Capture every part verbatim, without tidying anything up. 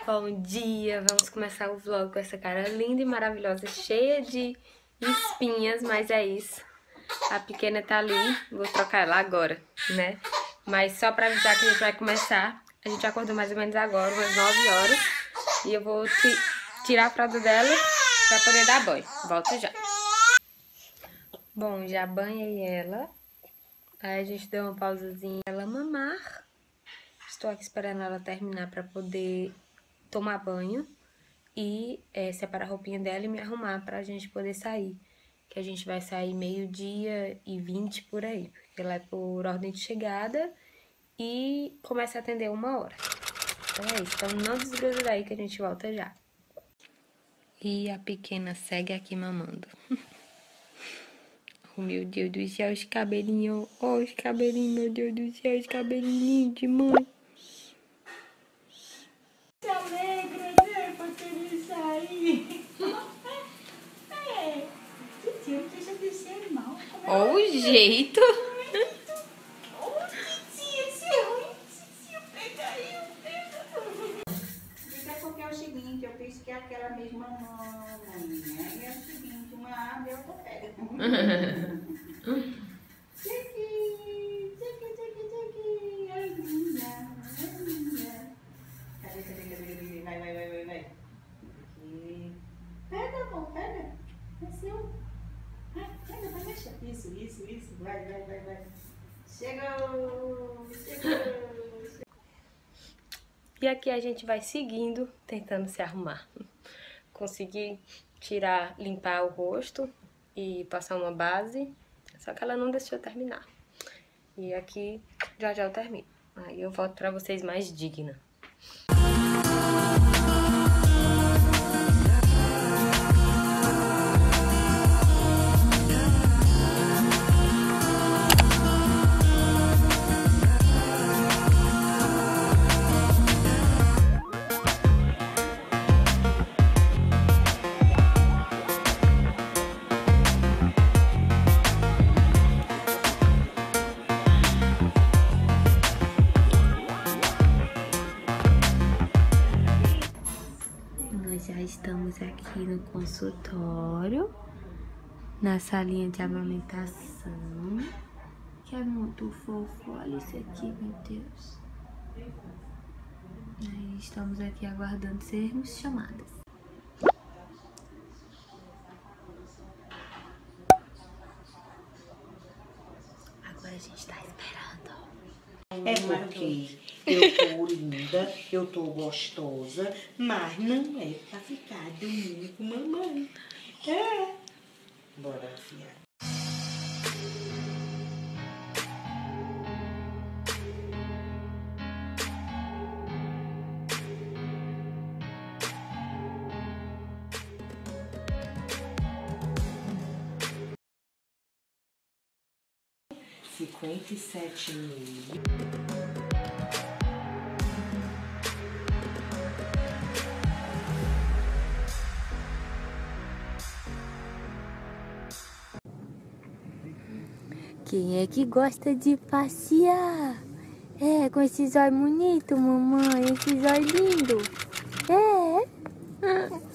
Bom dia, vamos começar o vlog com essa cara linda e maravilhosa, cheia de espinhas, mas é isso. A pequena tá ali, vou trocar ela agora, né? Mas só pra avisar que a gente vai começar, a gente acordou mais ou menos agora, umas nove horas, e eu vou tirar a fralda dela pra poder dar banho. Volto já. Bom, já banhei ela, aí a gente deu uma pausazinha pra ela mamar. Estou aqui esperando ela terminar pra poder tomar banho e é, separar a roupinha dela e me arrumar pra gente poder sair. Que a gente vai sair meio-dia e vinte por aí, porque ela é por ordem de chegada e começa a atender uma hora. Então é isso, então não desgruda daí que a gente volta já. E a pequena segue aqui mamando. Oh, meu Deus do céu, os cabelinhos, oh, os cabelinhos, meu Deus do céu, os cabelinhos de mãe. Se alegra, né, pra querer sair. É, Titi, não deixa descer mal. Ó o jeito. Ô, Titi, esse é ruim, Titi, pega aí, pega. Fica porque é o seguinte, eu fiz que é aquela mesma mãe, né? E é o seguinte, uma abre e outra pega. Tiki, tiki, tiki, tiki, ai minha, ai minha. Cadê, cadê, cadê, cadê? Vai, vai, vai, vai, vai. Aqui. Pega, amor, pega. É seu. Vai, pega, vai, deixa. Isso, isso, isso. Vai, vai, vai, vai. Chegou, chegou. E aqui a gente vai seguindo, tentando se arrumar. Consegui tirar, limpar o rosto e passar uma base, só que ela não deixou eu terminar. E aqui já já eu termino. Aí eu volto pra vocês mais digna. Nós já estamos aqui no consultório, na salinha de amamentação, que é muito fofo. Olha isso aqui, meu Deus. Aí estamos aqui aguardando sermos chamadas. Agora a gente tá esperando. É porque eu tô linda, eu tô gostosa, mas não é pra ficar dormindo com mamãe. É. Bora, filha. cinquenta e sete mil. Quem é que gosta de passear? É, com esses olhos bonitos, mamãe, esses olhos lindos. É.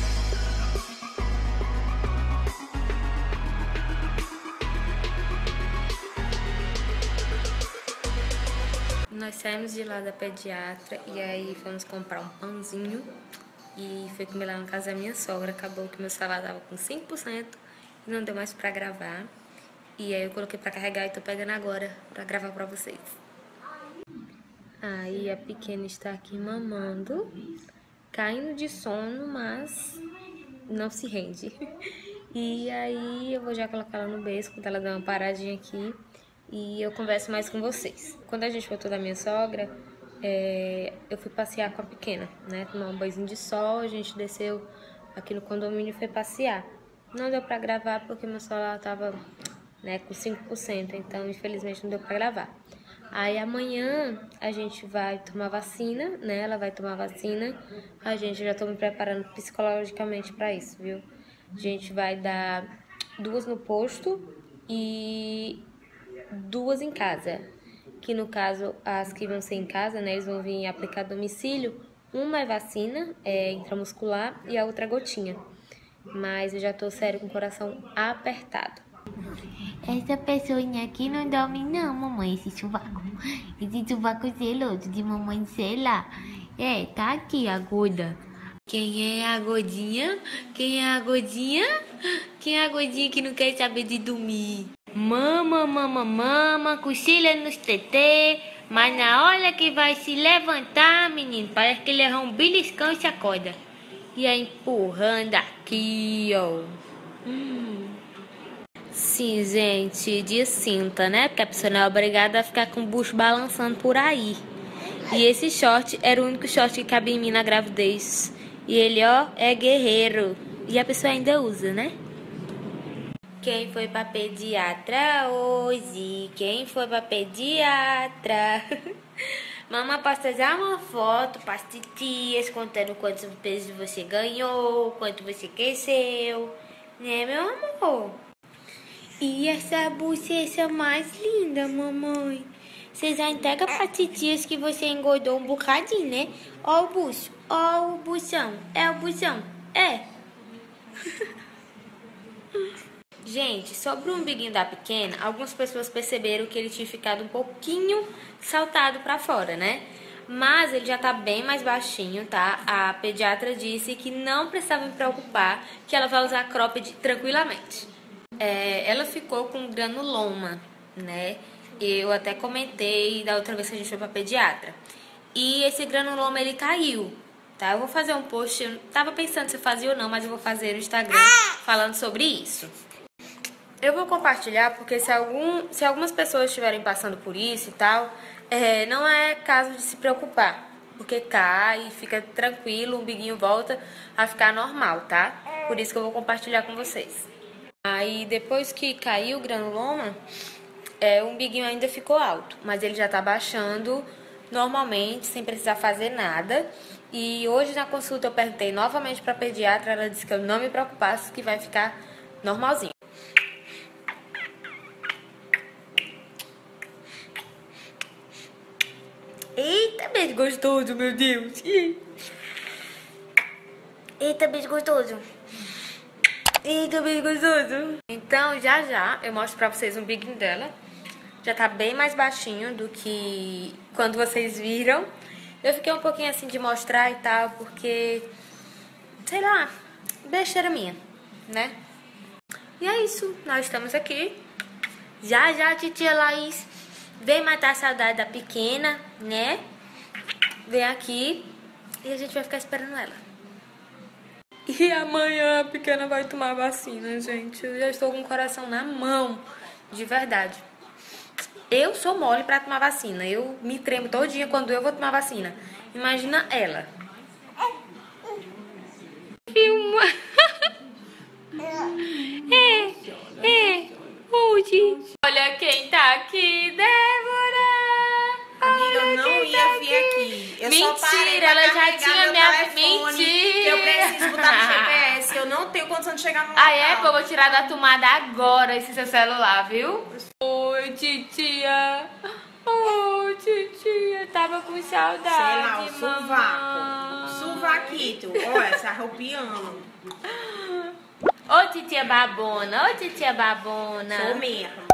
Nós saímos de lá da pediatra e aí fomos comprar um pãozinho e fui comer lá na casa da minha sogra. Acabou que meu celular tava com cinco por cento e não deu mais pra gravar. E aí eu coloquei pra carregar e tô pegando agora pra gravar pra vocês. Aí a pequena está aqui mamando, caindo de sono, mas não se rende. E aí eu vou já colocar ela no berço quando ela der uma paradinha aqui e eu converso mais com vocês. Quando a gente voltou da minha sogra, é, eu fui passear com a pequena, né? Tomar um banhozinho de sol, a gente desceu aqui no condomínio e foi passear. Não deu pra gravar porque meu celular tava, né, com cinco por cento, então infelizmente não deu pra gravar. Aí amanhã a gente vai tomar vacina, né? Ela vai tomar vacina. A gente já tô me preparando psicologicamente pra isso, viu? A gente vai dar duas no posto e duas em casa. Que no caso, as que vão ser em casa, né? Eles vão vir aplicar domicílio. Uma é vacina, é intramuscular, e a outra é gotinha. Mas eu já tô sério com o coração apertado. Essa pessoinha aqui não dorme não, mamãe, esse sovaco. Esse sovaco zeloso de mamãe, sei lá. É, tá aqui a gorda. Quem é a gordinha? Quem é a gordinha? Quem é a gordinha que não quer saber de dormir? Mama, mama, mama, cochila nos tetê. Mas na hora que vai se levantar, menino, parece que ele erra um beliscão e se acorda. E aí empurrando aqui, ó. Hum. Sim, gente, de cinta, né? Porque a pessoa não é obrigada a ficar com o bucho balançando por aí. E esse short era o único short que cabia em mim na gravidez. E ele, ó, é guerreiro. E a pessoa ainda usa, né? Quem foi pra pediatra hoje? Quem foi pra pediatra? Mamãe posta já uma foto para as titias contando quantos pesos você ganhou, quanto você cresceu, né, meu amor? E essa bochecha mais linda, mamãe. Você já entrega para titias que você engordou um bocadinho, né? Ó o bucho, ó o buchão, é o buchão, é. Gente, sobre o umbiguinho da pequena, algumas pessoas perceberam que ele tinha ficado um pouquinho saltado pra fora, né? Mas ele já tá bem mais baixinho, tá? A pediatra disse que não precisava me preocupar, que ela vai usar cropped tranquilamente. É, ela ficou com granuloma, né? Eu até comentei da outra vez que a gente foi pra pediatra. E esse granuloma, ele caiu, tá? Eu vou fazer um post, eu tava pensando se fazia ou não, mas eu vou fazer no Instagram falando sobre isso. Eu vou compartilhar porque se, algum, se algumas pessoas estiverem passando por isso e tal, é, não é caso de se preocupar. Porque cai, fica tranquilo, o umbiguinho volta a ficar normal, tá? Por isso que eu vou compartilhar com vocês. Aí depois que caiu o granuloma, é, o umbiguinho ainda ficou alto, mas ele já tá baixando normalmente, sem precisar fazer nada. E hoje na consulta eu perguntei novamente pra pediatra, ela disse que eu não me preocupasse, que vai ficar normalzinho. Eita, beijo gostoso, meu Deus. Eita, beijo gostoso. Eita, beijo gostoso. Então, já já, eu mostro pra vocês um umbiguinho dela. Já tá bem mais baixinho do que quando vocês viram. Eu fiquei um pouquinho assim de mostrar e tal, porque, sei lá, besteira minha, né? E é isso, nós estamos aqui. Já já a titia Laís vem matar a saudade da pequena, né? Vem aqui e a gente vai ficar esperando ela. E amanhã a pequena vai tomar vacina, gente. Eu já estou com o coração na mão, de verdade. Eu sou mole pra tomar vacina. Eu me tremo todinha quando eu vou tomar vacina. Imagina ela. Filma. É, é. Hoje. Olha quem tá aqui, Débora. Amiga, eu não Olha quem ia tá vir aqui. Eu Mentira, só parei pra ela já carregar tinha meu me telefone, Mentira. que eu preciso botar no G P S. Eu não tenho condição de chegar no local. Ah, é? Pô, eu vou tirar da tomada agora esse seu celular, viu? Oi, titia. Oi, titia. Tava com saudade, Sei lá, o mamãe. sovaco. Sovaquito. Olha, se arrupiando. Ô, titia babona. Ô, titia babona. Sou mesmo.